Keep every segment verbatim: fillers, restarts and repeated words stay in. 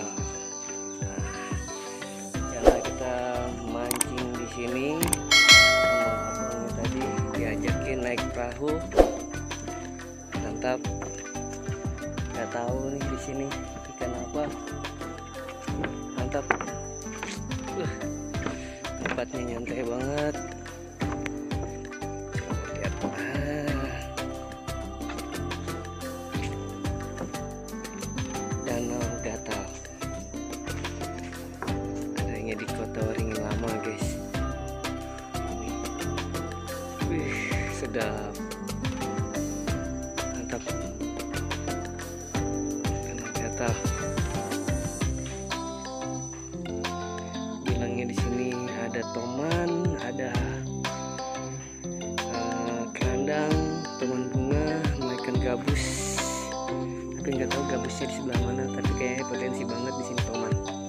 Karena kita mancing di sini sama abangnya tadi, diajakin naik perahu, mantap. Nggak tahu nih di sini ikan apa, mantap. Uh, tempatnya nyantai banget. Lihat, ah. Danau Gatal. Adanya di Kota Waringin Lama, guys. Ini. Wih, sedap. Mantap. Danau Gatal. Bilangnya di sini ada toman, ada uh, kerandang, toman bunga, ikan gabus. Tapi nggak tahu gabusnya di sebelah mana. Tapi kayaknya potensi banget di sini toman.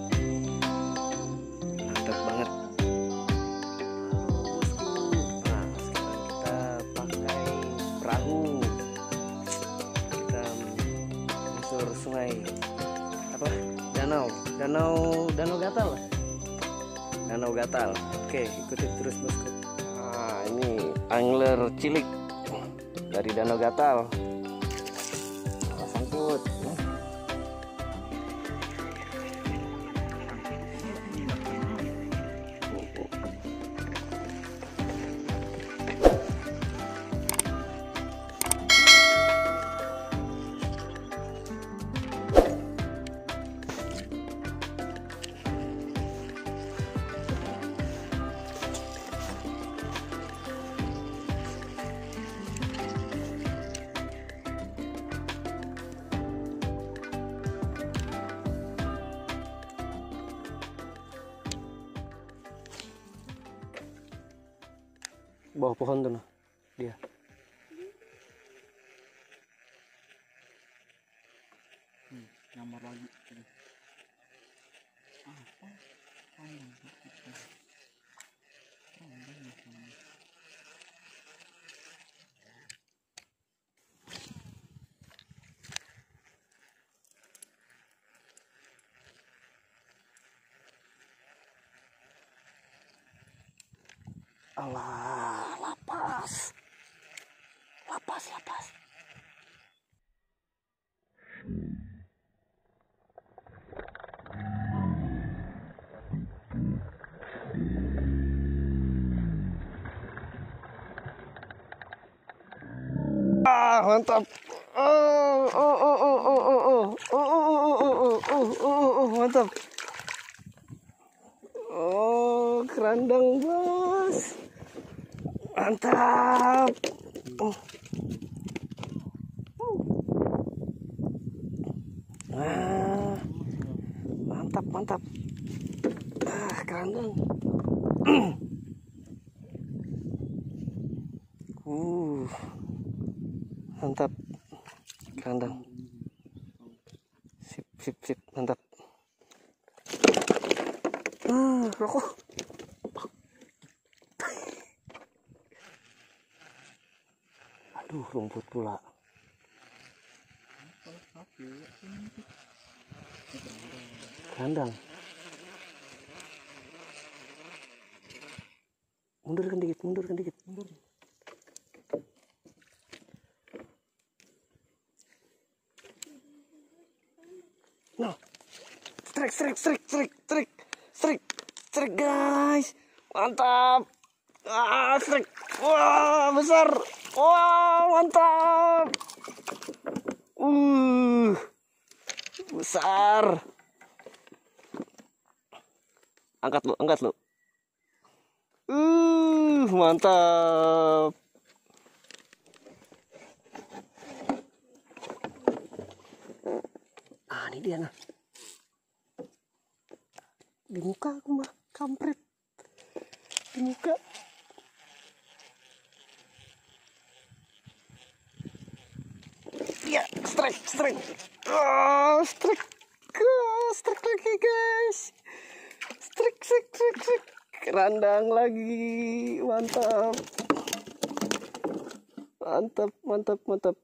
Mantap banget. Bosku. Nah, sekarang kita pakai perahu. Kita menyusur sungai. Apa? Danau, danau, danau Gatal. Danau Gatal. Oke, ikuti terus bosku. Nah, ini angler cilik dari Danau Gatal. Sangkut. Bawah pohon tuh, nah. Dia. Hmm, nyamar lagi. Apa? Allah, lapas. Lapas, lapas. Ah, mantap. Oh, oh, oh, oh, oh, oh, oh, oh, oh, oh, oh, oh, oh, mantap. Oh, kerandang bos. Mantap. Oh. Ah, mantap, mantap. Ah, kerandang. uh, mantap. Kerandang. Sip, sip, sip, mantap. Ah, rokok. Aduh, rumput pula. Kandang. Mundurkan dikit, mundurkan dikit, mundur. No. Strike, strike, strike, strike, strike, strike, strike, guys. Mantap. Ah, strike. Wah, besar. Wah, mantap. Uh, besar. Angkat lu, angkat lu. Uh, mantap. Ah, ini dia nah. Di muka aku mah, kampret. Di muka. Ya, strike, strike. Oh, strike. Oh, strike lagi, guys. Strike, strike, strike, strike. Kerandang lagi. Mantap. Mantap, mantap, mantap.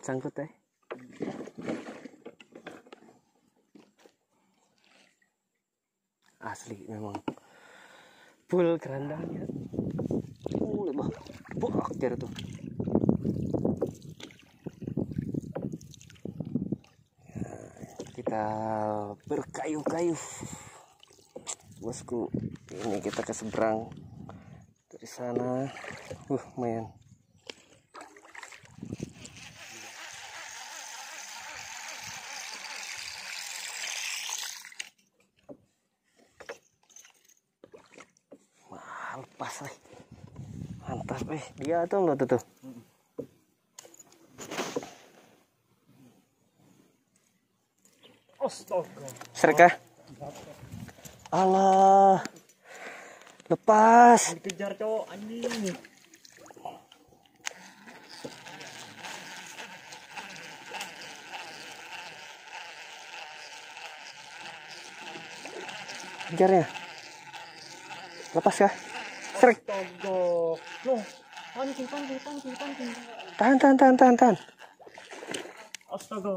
sangkut eh. Asli memang full kerandangnya. Oh, lebah. Bok jar tuh. Ya, kita berkayu-kayu. Bosku, ini kita ke seberang dari sana. Uh, lumayan. Wah, lepas eh. Mantap eh. Dia tuh enggak tuh tuh. Astaga. Serkah? Allah. Lepas. Dikejar cowok anjing. Kejarnya. Lepas ya. Strek. Astaga. Loh, pancing pancing pancing pancing. Tahan tahan tahan tahan tahan. Astaga.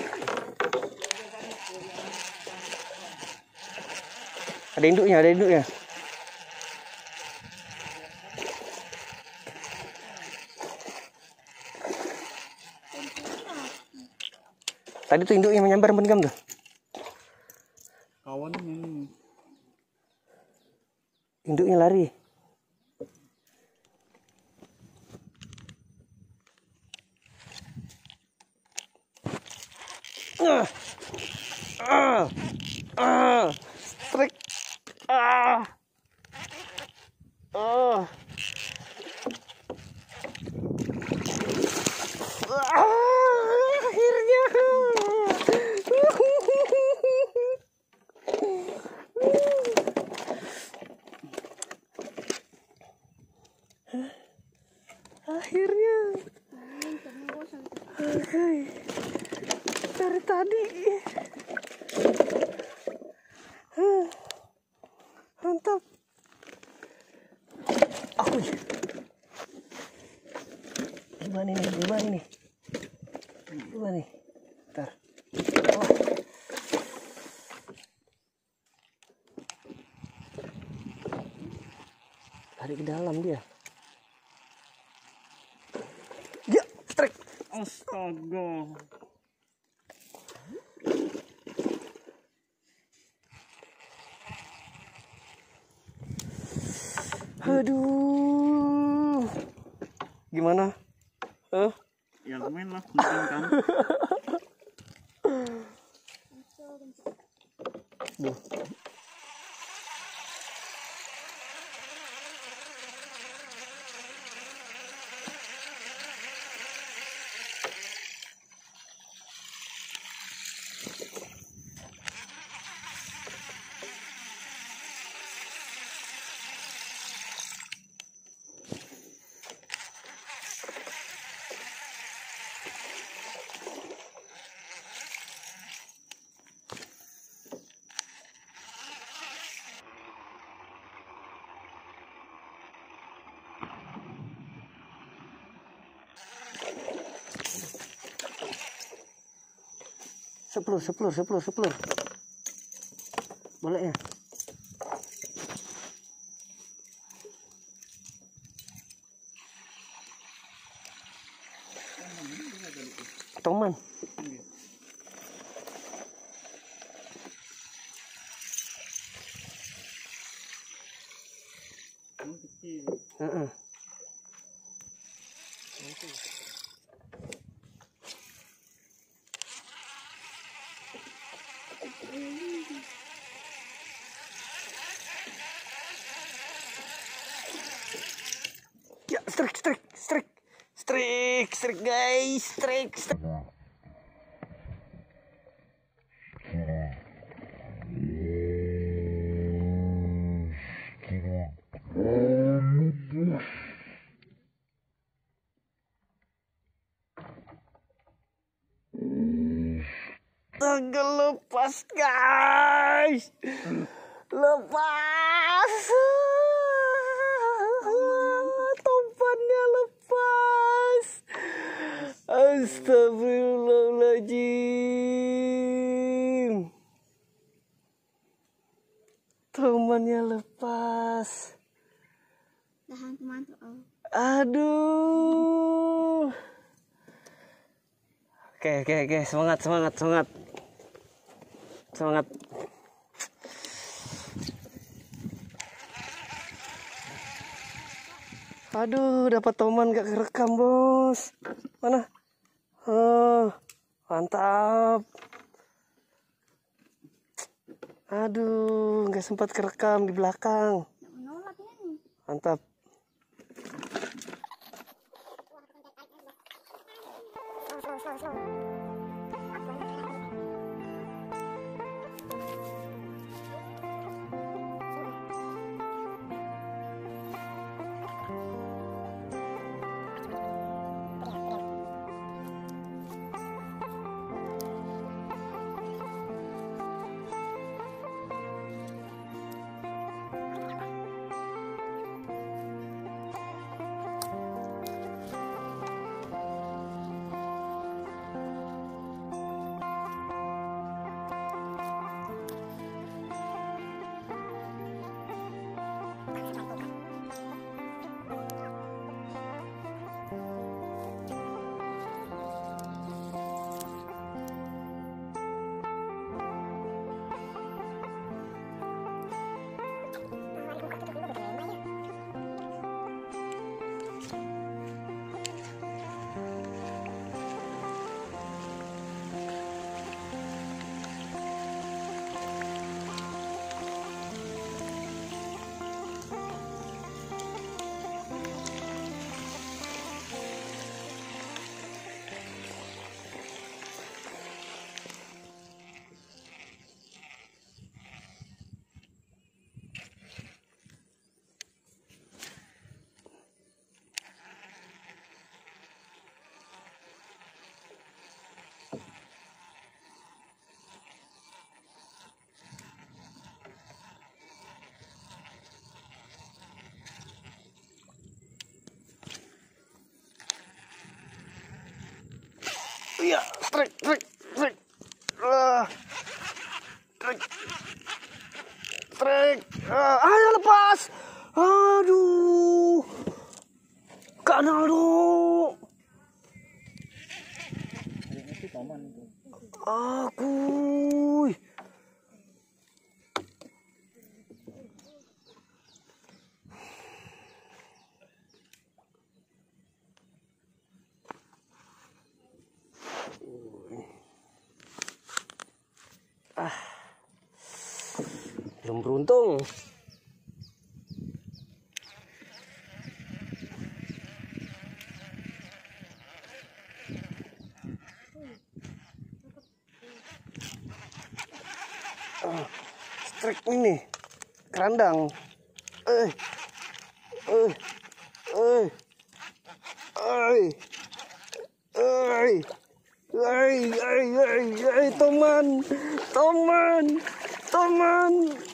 Ada induknya, ada induknya. Tadi tuh induknya menyambar menikam tuh. Kawan ini. Induknya lari. Ah. Ah. Ah. Strike. Ah. Oh. Ah, akhirnya. Akhirnya. Oke. Dari tadi. Mantap. Aku. Gimana nih? Gimana nih? Gimana nih? Bentar. Oh. Lari ke dalam dia. Ya, strike. Astaga. Aduh. Gimana? Huh? Ya lumayan lah, mungkin kan. Duh. Sepuluh, sepuluh, sepuluh, sepuluh. Boleh ya? Toman. Heeh. Ya, strike, strike, strike, strike, strike, guys, strike, strike. Astaga, lepas guys, lepas, tompannya lepas, Astagfirullahaladzim. Temannya lepas. Tahan teman tuh. Aduh. Oke, oke, oke. Semangat, semangat, semangat. Semangat. Aduh, dapat toman gak kerekam, bos. Mana? Oh, mantap. Aduh, gak sempat kerekam di belakang. Mantap. Iya, trek, trek, trek, ah, trek, trek, ah, ayo lepas, aduh, Kak Naldo, aku, ah, belum beruntung. Ah, strike ini kerandang. Eh, eh, eh, eh, eh. Ay, ay, ay, ay, teman, teman, teman.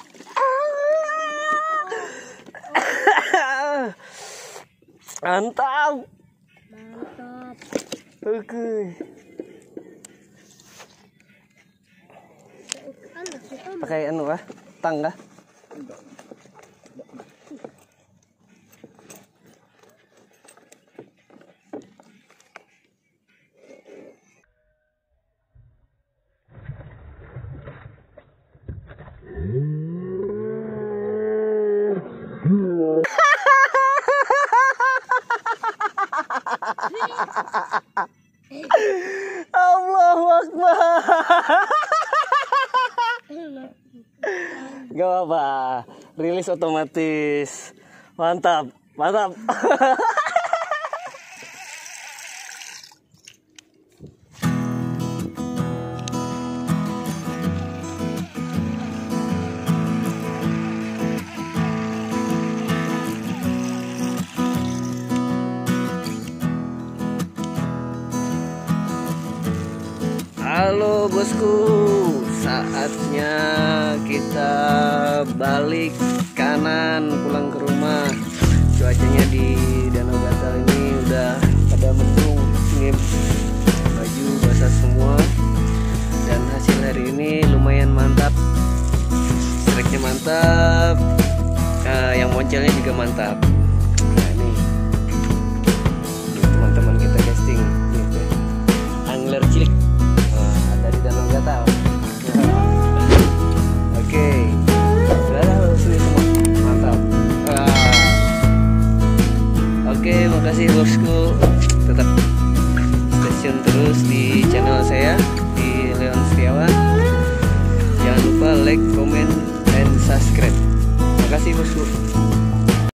Ah. Mantap. Mantap. Oke. Pakai anu ah, tangga. Allahu Akbar. Gak apa-apa, rilis otomatis. Mantap, mantap. Halo bosku, saatnya kita balik kanan pulang ke rumah. Cuacanya di Danau Gatal ini udah pada mendung. Ini biasa semua. Dan hasil hari ini lumayan mantap, strike-nya mantap, uh, yang moncelnya juga mantap. Nah ini, ini teman-teman kita casting gitu. Angler cilik uh, dari Danau Gatal. Oke, udah sini semua mantap. Uh, Oke, makasih bosku. Tetap stay tune terus di channel saya di Leon Setiawan. Jangan lupa like, comment, dan subscribe. Makasih bosku.